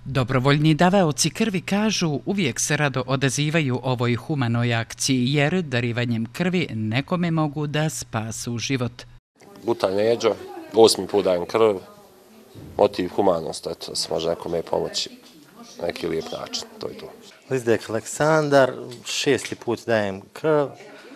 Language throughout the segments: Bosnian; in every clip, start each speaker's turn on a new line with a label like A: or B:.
A: Dobrovoljni davaoci krvi kažu uvijek se rado odazivaju ovoj humanoj akciji jer darivanjem krvi nekome mogu da spasu život.
B: Guta leđa, 8. put dajem krv, motiv humanost, eto, da se može nekome pomoći na neki lijep način, to je to.
C: Lizdek Aleksandar, 6. put dajem krv,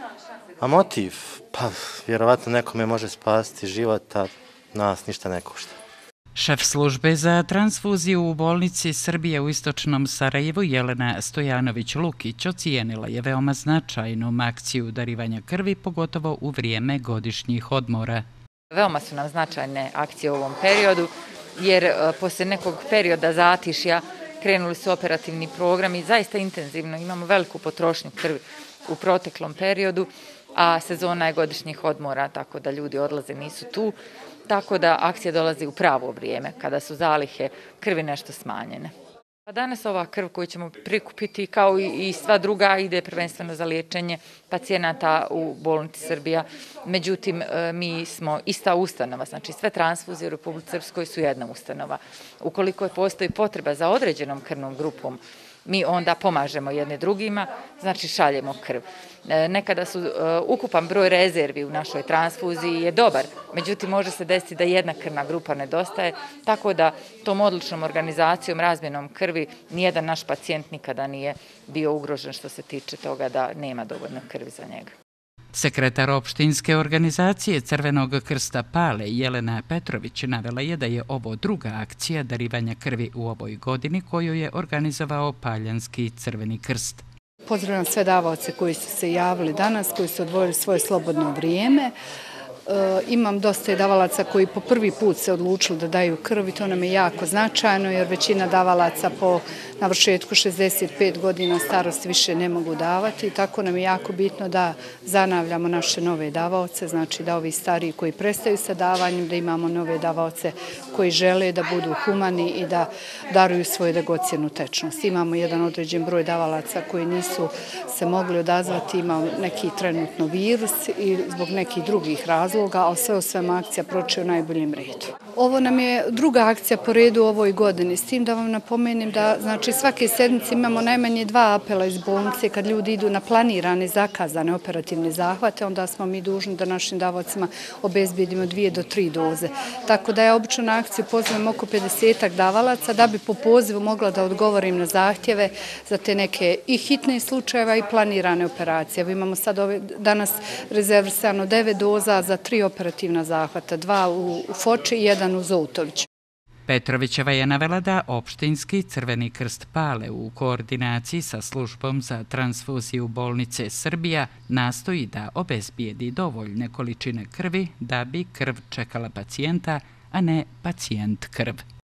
C: a motiv, pa vjerovatno nekome može spasiti život, a nas ništa ne košta.
A: Šef službe za transfuziju u bolnici Srbije u istočnom Sarajevu Jelena Stojanović-Lukić ocijenila je veoma značajnom akciju darivanja krvi, pogotovo u vrijeme godišnjih odmora.
D: Veoma su nam značajne akcije u ovom periodu, jer poslije nekog perioda zatišja krenuli su operativni programi, zaista intenzivno, imamo veliku potrošnju krvi u proteklom periodu, a sezona je godišnjih odmora, tako da ljudi odlaze, nisu tu. Tako da akcija dolazi u pravo vrijeme, kada su zalihe krvi nešto smanjene. Danas ova krv koju ćemo prikupiti, kao i sva druga, ide prvenstveno za liječenje pacijenata u bolnici Srbija. Međutim, mi smo ista ustanova, znači sve transfuzije u Republici Srpskoj su jedna ustanova. Ukoliko postoji potreba za određenom krvnom grupom, mi onda pomažemo jedne drugima, znači šaljemo krv. Nekada su ukupan broj rezervi u našoj transfuziji je dobar, međutim može se desiti da jedna krvna grupa nedostaje, tako da tom odličnom organizacijom, razmjenom krvi, nijedan naš pacijent nikada nije bio ugrožen što se tiče toga da nema dovoljno krvi za njega.
A: Sekretar opštinske organizacije Crvenog krsta Pale Jelena Petrović navela je da je ovo druga akcija darivanja krvi u ovoj godini koju je organizovao Paljanski Crveni krst.
E: Pozdravljam sve davaoce koji su se javili danas, koji su odvojili svoje slobodno vrijeme. Imam dosta davalaca koji po prvi put se odlučili da daju krv i to nam je jako značajno jer većina davalaca po navršetku 65 godina starosti više ne mogu davati. Tako nam je jako bitno da zanavljamo naše nove davaoce, znači da ovi stariji koji prestaju sa davanjem, da imamo nove davaoce koji žele da budu humani i da daruju svoju dragocjenu tečnost. Imamo jedan određen broj davalaca koji nisu se mogli odazvati, imamo neki trenutno virus i zbog nekih drugih razloga, ali sve u svemu akcija prođe u najboljem redu. Ovo nam je druga akcija po redu u ovoj godini, s tim da vam napomenem da znači svake sedmice imamo najmanje 2 apela iz bolnice kad ljudi idu na planirane, zakazane operativne zahvate, onda smo mi dužni da našim davaocima obezbedimo 2 do 3 doze. Tako da ja obično na akciju pozivam oko 50 davalaca da bi po pozivu mogla da odgovorim na zahtjeve za te neke i hitne slučajeva i planirane operacije. Evo imamo sad danas rezervisano 9 doza za 3 operativna zahvata, 2 u Foči i 1 u Zoutoviću.
A: Petrovićeva je navela da opštinski Crveni krst Pale u koordinaciji sa službom za transfuziju bolnice Srbija nastoji da obezbijedi dovoljne količine krvi da bi krv čekala pacijenta, a ne pacijent krv.